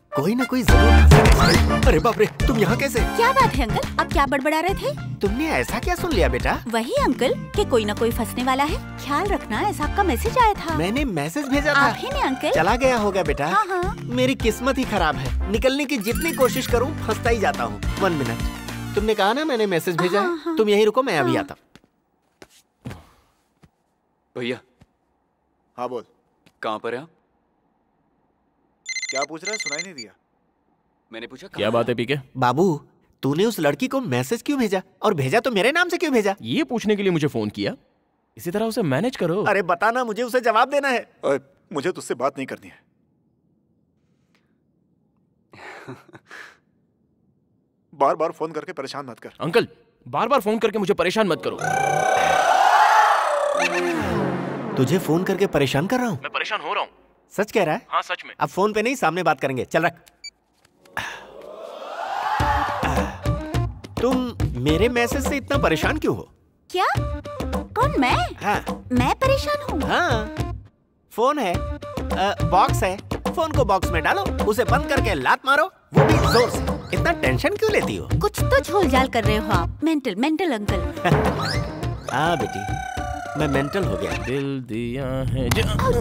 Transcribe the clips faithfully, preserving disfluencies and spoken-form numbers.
कोई ना कोई जरूर। अरे बाप रे, तुम यहाँ कैसे? क्या बात है अंकल, आप क्या बड़बड़ा रहे थे? तुमने ऐसा क्या सुन लिया बेटा? वही अंकल कि कोई ना कोई फंसने वाला है, ख्याल रखना, ऐसा आपका मैसेज आया था। मैंने मैसेज भेजा था। आप ही ने अंकल। चला गया होगा बेटा। हाँ हाँ। मेरी किस्मत ही खराब है, निकलने की जितनी कोशिश करूँ फंसता ही जाता हूँ। वन मिनट, तुमने कहा ना मैंने मैसेज भेजा हाँ, है, हाँ, तुम यहीं रुको, मैं अभी हाँ। आता हूँ। भैया। हाँ बोल। कहाँ पर है आप? क्या पूछ रहा है, सुनाई नहीं दिया। मैंने पूछा क्या बात है पीके? बाबू, तूने उस लड़की को मैसेज क्यों भेजा, और भेजा तो मेरे नाम से क्यों भेजा? ये पूछने के लिए मुझे फोन किया? इसी तरह उसे मैनेज करो। अरे बताना, मुझे उसे जवाब देना है। अरे मुझे तुझसे बात नहीं करनी है। बार बार फोन करके परेशान मत कर। अंकल, बार बार फोन करके मुझे परेशान मत करो। तुझे फोन करके परेशान कर रहा हूँ? मैं परेशान हो रहा हूँ। सच कह रहा है? हाँ सच में। अब फोन पे नहीं, सामने बात करेंगे, चल रख। तुम मेरे मैसेज से इतना परेशान क्यों हो? क्या? कौन, मैं? हाँ। मैं परेशान हूँ? हाँ, फोन है, आ, बॉक्स है, फोन को बॉक्स में डालो, उसे बंद करके लात मारो, वो भी जोर से। इतना टेंशन क्यों लेती हो? कुछ तो झोल झाल कर रहे हो आप। Mental mental uncle. हाँ बेटी, मैं मेंटल हो गया। दिल दिया है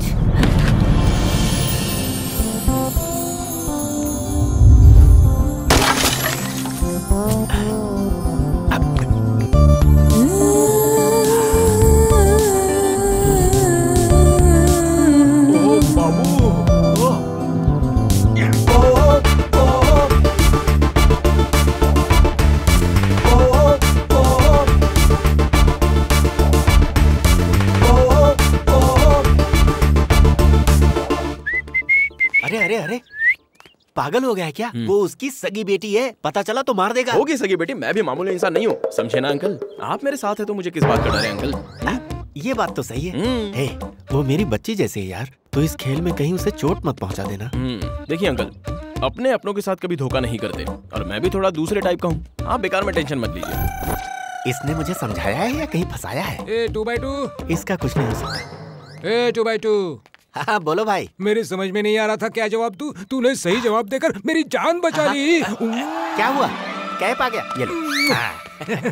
अरे अरे अरे, पागल हो गया है क्या? वो उसकी सगी बेटी है, पता चला तो मार देगा। होगी सगी बेटी, मैं भी मामूली इंसान नहीं हूँ, समझे ना अंकल? आप मेरे साथ है तो मुझे किस बात का डर है अंकल? आ, ये बात तो सही है। हे, वो मेरी बच्ची जैसी है यार, तो इस खेल में कहीं उसे चोट मत पहुंचा देना। देखिए अंकल, अपने अपनों के साथ कभी धोखा नहीं करते, और मैं भी थोड़ा दूसरे टाइप का हूँ। आप बेकार में टेंशन मत लीजिए। इसने मुझे समझाया है या कहीं फंसाया है? A two by two. इसका कुछ नहीं हो सकता। A two by two. हाँ बोलो भाई। मेरे समझ में नहीं आ रहा था क्या जवाब दूं, तूने सही जवाब देकर मेरी जान बचा ली। क्या हुआ? कैप आ गया? ये लो।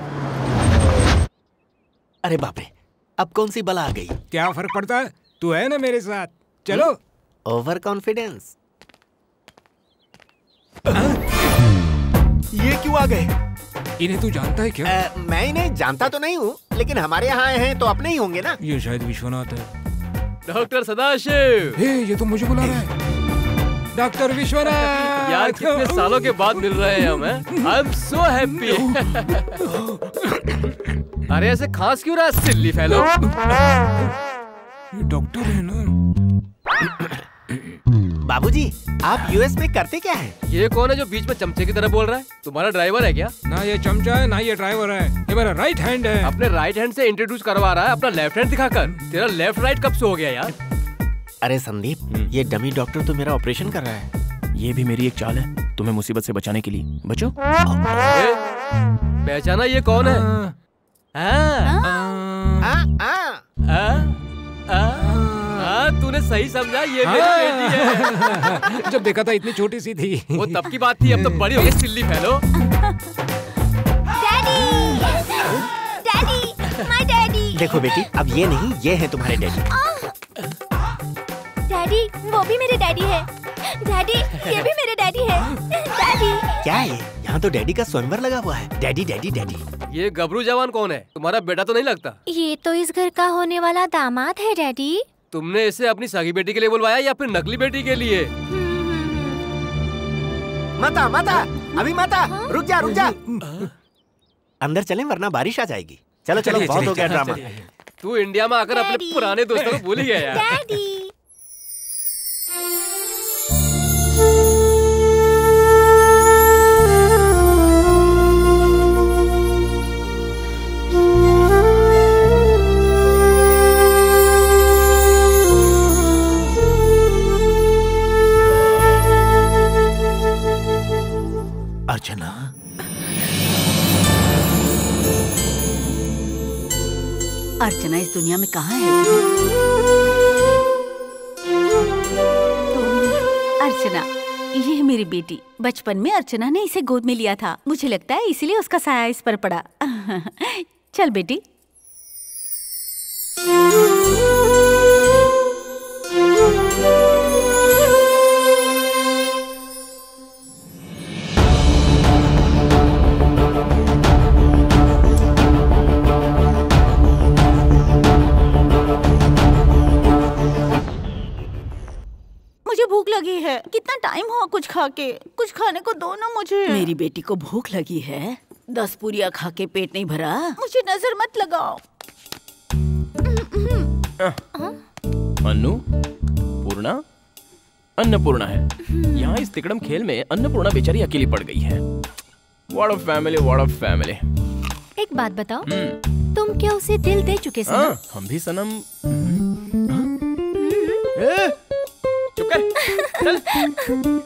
अरे बाप रे, अब कौन सी बला आ गई? क्या फर्क पड़ता है, तू है ना मेरे साथ, चलो। Over confidence. ये क्यों आ गए? इन्हें तू जानता है क्या? आ, मैं इन्हें जानता तो नहीं हूँ, लेकिन हमारे यहाँ आए हैं तो अपने ही होंगे ना। ये शायद विश्वनाथ है। डॉक्टर सदाशिव। हे, ये तो मुझे बुला रहा है। डॉक्टर विश्वनाथ। यार कितने सालों के बाद मिल रहे हैं हम। I am so happy. अरे ऐसे खांस क्यों रहा है सिल्ली फेलो? ये डॉक्टर है ना। बाबूजी, आप यूएस में करते क्या हैं? ये कौन है जो बीच में चमचे की तरह बोल रहा है? तुम्हारा ड्राइवर है क्या? ना ये चमचा है, ना ये ड्राइवर है, ये मेरा राइट हैंड है। अपने राइट हैंड से इंट्रोड्यूस करवा रहा है, अपना लेफ्ट हैंड दिखाकर। तेरा लेफ्ट राइट कब से हो गया यार? अरे संदीप, ये डमी डॉक्टर तो मेरा ऑपरेशन कर रहा है। ये भी मेरी एक चाल है, तुम्हें मुसीबत से बचाने के लिए। बचो। पहचाना ये कौन है? तूने सही समझा, ये मेरी बेटी है। जब देखा था इतनी छोटी सी थी। वो तब की बात थी, अब तो बड़ी हो गई silly fellow. Daddy, daddy, my daddy. देखो बेटी, अब ये नहीं, ये है तुम्हारे डैडी। डैडी, वो भी मेरे डैडी है। डैडी, ये भी मेरे डैडी है। डैडी। क्या है ये? यहाँ तो डैडी का स्वयंवर लगा हुआ है। Daddy daddy daddy. ये गबरू जवान कौन है? तुम्हारा बेटा तो नहीं लगता? ये तो इस घर का होने वाला दामाद है डैडी। तुमने इसे अपनी सगी बेटी के लिए बुलवाया या फिर नकली बेटी के लिए? माता माता, अभी माता, रुक जा रुक जा। अंदर चलें वरना बारिश आ जाएगी। चलो चलो, बहुत हो गया ड्रामा। तू इंडिया में आकर अपने पुराने दोस्तों को भूल ही गया यार। डैडी। अर्चना, अर्चना इस दुनिया में कहाँ है? तुम अर्चना, मेरी बेटी, बचपन में अर्चना ने इसे गोद में लिया था। मुझे लगता है इसीलिए उसका साया इस पर पड़ा। चल बेटी। मुझे भूख लगी है। कितना टाइम हुआ कुछ खा के? कुछ खाने को दो ना मुझे। मेरी बेटी को भूख लगी है? दस पूरियां खा के पेट नहीं भरा? मुझे नजर मत लगाओ। अन्नू, पूर्णा, अन्नपूर्णा है। यहाँ इस तिकड़म खेल में अन्नपूर्णा बेचारी अकेली पड़ गई है। What a family, what a family. एक बात बताओ, तुम क्या उसे दिल दे चुके सनम? हाँ, हम भी सनम। ए, चुप कर, चल।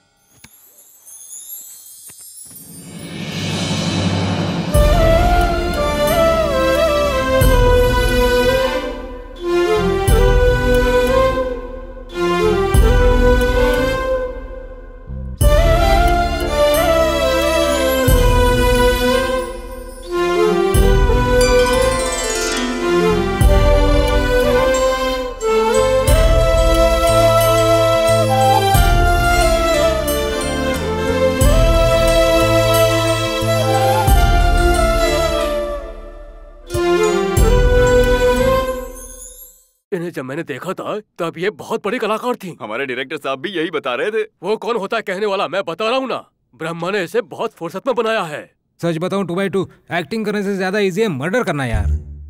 इन्हें जब मैंने देखा था तब ये बहुत बड़ी कलाकार थी। हमारे डायरेक्टर साहब भी यही बता रहे थे। वो कौन होता है कहने वाला, मैं बता रहा हूँ ना। ब्रह्मा ने इसे बहुत फुर्सत में बनाया है। सच बताऊं टू बाई टू एक्टिंग करने से ज्यादा इजी है मर्डर करना यार।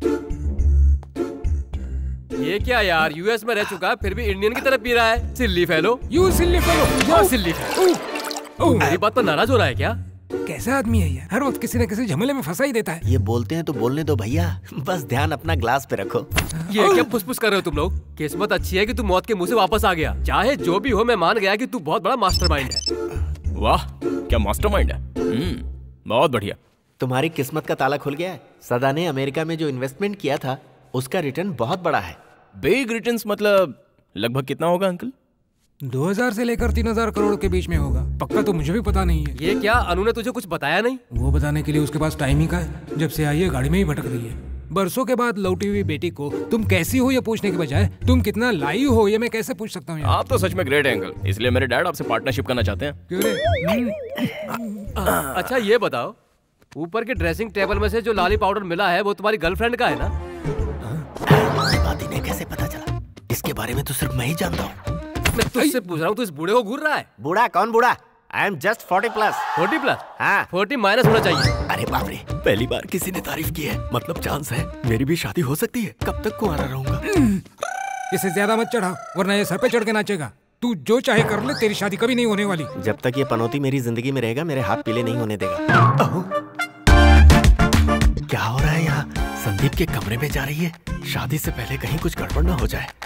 ये क्या यार, यूएस में रह चुका है फिर भी इंडियन की तरफ पी रहा है। Silly fellow. You silly fellow. हाँ सिल्ली फेलो। मेरी बात पर नाराज हो रहा है क्या? कैसा आदमी है ये, हर वक्त किसी न किसी झमेले में फंसा ही देता है। ये बोलते हैं तो बोलने दो भैया, बस ध्यान अपना ग्लास पे रखो। ये क्या फुसफुस कर रहे हो तुम लोग? किस्मत अच्छी है कि तू मौत के मुंह से वापस आ गया। चाहे जो भी हो, मैं मान गया कि तू बहुत बड़ा मास्टरमाइंड है। वाह, क्या मास्टरमाइंड है। हम्म, बहुत बढ़िया। तुम्हारी किस्मत का ताला खुल गया है। सदा ने अमेरिका में जो इन्वेस्टमेंट किया था उसका रिटर्न बहुत बड़ा है। बिग रिटर्न्स मतलब लगभग कितना होगा अंकल? दो हज़ार से लेकर तीन हज़ार करोड़ के बीच में होगा। पक्का तो मुझे भी पता नहीं है। ये क्या, अनु ने तुझे कुछ बताया नहीं? वो बताने के लिए उसके पास टाइम ही का है। जब से आई है गाड़ी में ही भटक रही है। बरसों के बाद लौटी हुई बेटी को तुम कैसी हो ये पूछने के बजाय तुम कितना लाई हो ये मैं कैसे पूछ सकता हूँ? आप तो सच में ग्रेट है अंकल, इसलिए मेरे डैड आपसे पार्टनरशिप करना चाहते हैं। क्यों रे? अच्छा ये बताओ, ऊपर के ड्रेसिंग टेबल में से जो लाली पाउडर मिला है वो तुम्हारी गर्लफ्रेंड का है ना? ये बात इन्हें कैसे पता चला? इसके बारे में तो सिर्फ मैं ही जानता हूँ। मैं तुझसे पूछ रहा हूँ, तू इस बूढ़े को घूर रहा है? बूढ़ा कौन बूढ़ा? I am just forty plus. Forty plus? हाँ। फोर्टी माइनस होना चाहिए। अरे बाप रे, पहली बार किसी ने तारीफ की है, मतलब चांस है मेरी भी शादी हो सकती है। कब तक कुंवारा रहूंगा? इसे ज्यादा मत चढ़ा वरना ये सर पे चढ़ के नाचेगा। तू जो चाहे कर ले, तेरी शादी कभी नहीं होने वाली। जब तक ये पनौती मेरी जिंदगी में रहेगा मेरे हाथ पीले नहीं होने देगा। क्या हो रहा है यहाँ? संदीप के कमरे में जा रही है। शादी से पहले कहीं कुछ गड़बड़ ना हो जाए।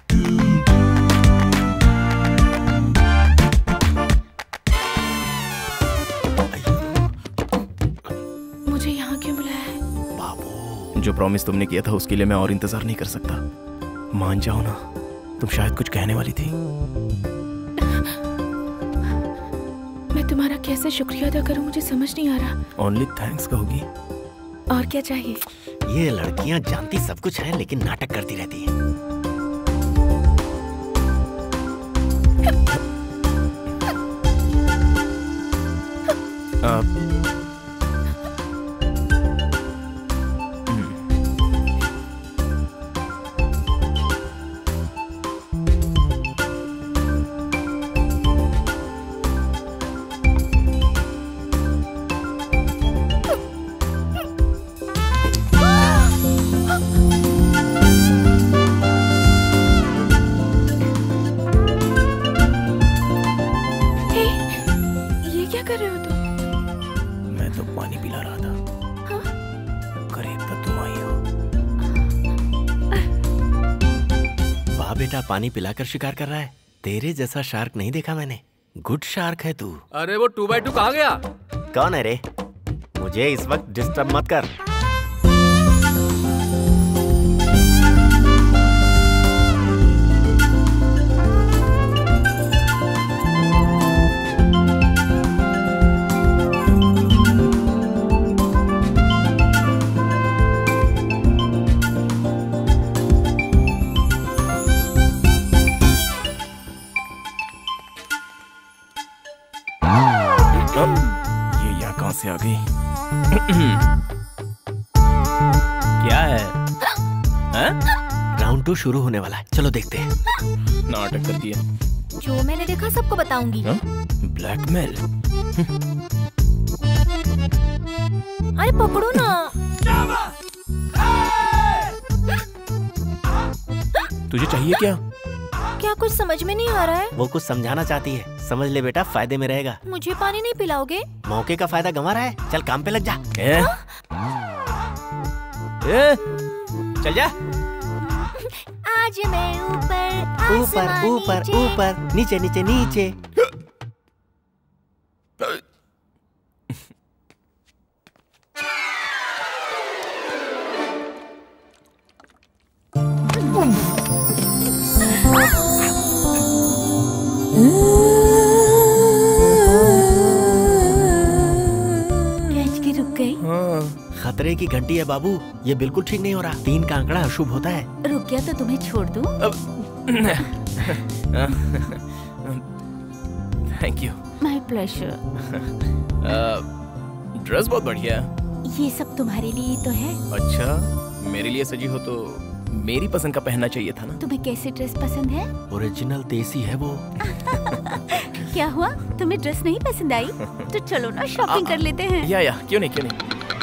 मुझे यहाँ क्यों बुलाया है? बाबू, जो प्रॉमिस तुमने किया था उसके लिए मैं और इंतजार नहीं कर सकता। मान जाओ ना, तुम शायद कुछ कहने वाली थी। मैं तुम्हारा कैसे शुक्रिया अदा करूं मुझे समझ नहीं आ रहा। ओनली थैंक्स कहोगी? और क्या चाहिए? ये लड़कियां जानती सब कुछ है लेकिन नाटक करती रहती हैं। आप पानी पिलाकर शिकार कर रहा है। तेरे जैसा शार्क नहीं देखा मैंने। गुड शार्क है तू। अरे वो टू बाई टू कहाँ गया? कौन है रे? मुझे इस वक्त डिस्टर्ब मत कर। से आ गई। क्या है? राउंड टू शुरू होने वाला है, चलो देखते हैं। नाटक कर दिया। जो मैंने देखा सबको बताऊंगी। ब्लैकमेल। अरे पकड़ो ना। तुझे चाहिए क्या? क्या कुछ समझ में नहीं आ रहा है। वो कुछ समझाना चाहती है, समझ ले बेटा, फायदे में रहेगा। मुझे पानी नहीं पिलाओगे? मौके का फायदा गंवा रहा है, चल काम पे लग जा। ए? ए? चल जा। आज मैं ऊपर ऊपर ऊपर ऊपर, नीचे नीचे नीचे। खतरे की घंटी है बाबू, ये बिल्कुल ठीक नहीं हो रहा। तीन का आंकड़ा अशुभ होता है। रुक गया तो तुम्हें छोड़ दूं? Thank you. My pleasure. Dress बहुत बढ़िया है। ये सब तुम्हारे लिए तो है। अच्छा, मेरे लिए सजी हो तो मेरी पसंद का पहनना चाहिए था ना। तुम्हें कैसी ड्रेस पसंद है? ओरिजिनल देसी है वो। क्या हुआ, तुम्हें ड्रेस नहीं पसंद आई? तो चलो ना शॉपिंग कर लेते हैं। या या क्यों नहीं क्यों नहीं।